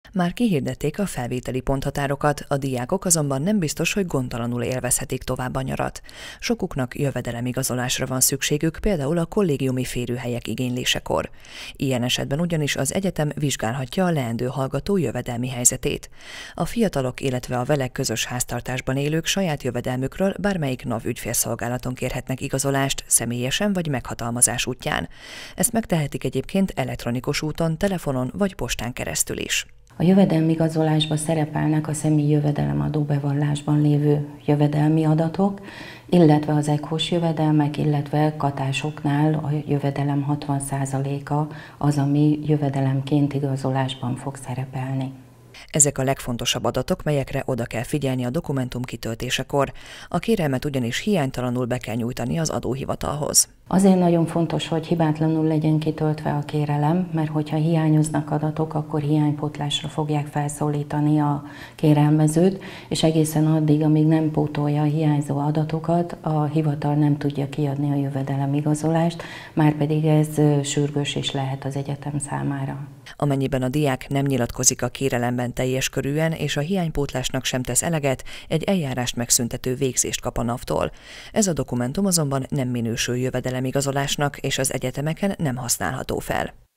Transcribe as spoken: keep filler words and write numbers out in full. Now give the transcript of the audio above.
Már kihirdették a felvételi ponthatárokat, a diákok azonban nem biztos, hogy gondtalanul élvezhetik tovább a nyarat. Sokuknak jövedelemigazolásra van szükségük, például a kollégiumi férőhelyek igénylésekor. Ilyen esetben ugyanis az egyetem vizsgálhatja a leendő hallgató jövedelmi helyzetét. A fiatalok, illetve a vele közös háztartásban élők saját jövedelmükről bármelyik NAV ügyfélszolgálaton kérhetnek igazolást, személyesen vagy meghatalmazás útján. Ezt megtehetik egyébként elektronikus úton, telefonon vagy postán keresztül is. A jövedelmigazolásban szerepelnek a személyi jövedelemadó bevallásban lévő jövedelmi adatok, illetve az ekhós jövedelmek, illetve katásoknál a jövedelem hatvan százaléka az, ami jövedelemként igazolásban fog szerepelni. Ezek a legfontosabb adatok, melyekre oda kell figyelni a dokumentum kitöltésekor. A kérelmet ugyanis hiánytalanul be kell nyújtani az adóhivatalhoz. Azért nagyon fontos, hogy hibátlanul legyen kitöltve a kérelem, mert hogyha hiányoznak adatok, akkor hiánypótlásra fogják felszólítani a kérelmezőt, és egészen addig, amíg nem pótolja a hiányzó adatokat, a hivatal nem tudja kiadni a jövedelemigazolást, márpedig ez sürgős is lehet az egyetem számára. Amennyiben a diák nem nyilatkozik a kérelemben teljes körűen, és a hiánypótlásnak sem tesz eleget, egy eljárást megszüntető végzést kap a NAV-tól. Ez a dokumentum azonban nem minősül jövedelemigazolásnak, és az egyetemeken nem használható fel.